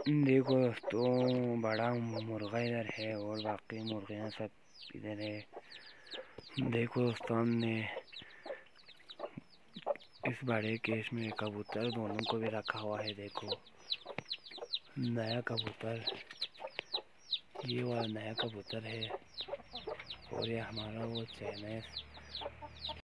देखो दोस्तों, बड़ा मुर्गा इधर है और बाकी मुर्गियाँ सब इधर है। देखो दोस्तों, हमने इस बड़े केस में कबूतर दोनों को भी रखा हुआ है। देखो नया कबूतर, ये वाला नया कबूतर है और ये हमारा वो चैन है।